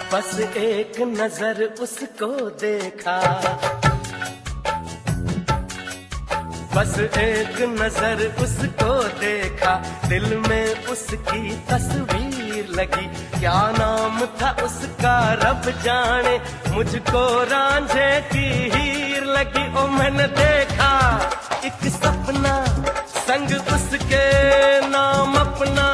बस एक नजर उसको देखा, बस एक नजर उसको देखा, दिल में उसकी तस्वीर लगी। क्या नाम था उसका रब जाने, मुझको रांझे की हीर लगी। ओ मैंने देखा एक सपना, संग उसके नाम अपना,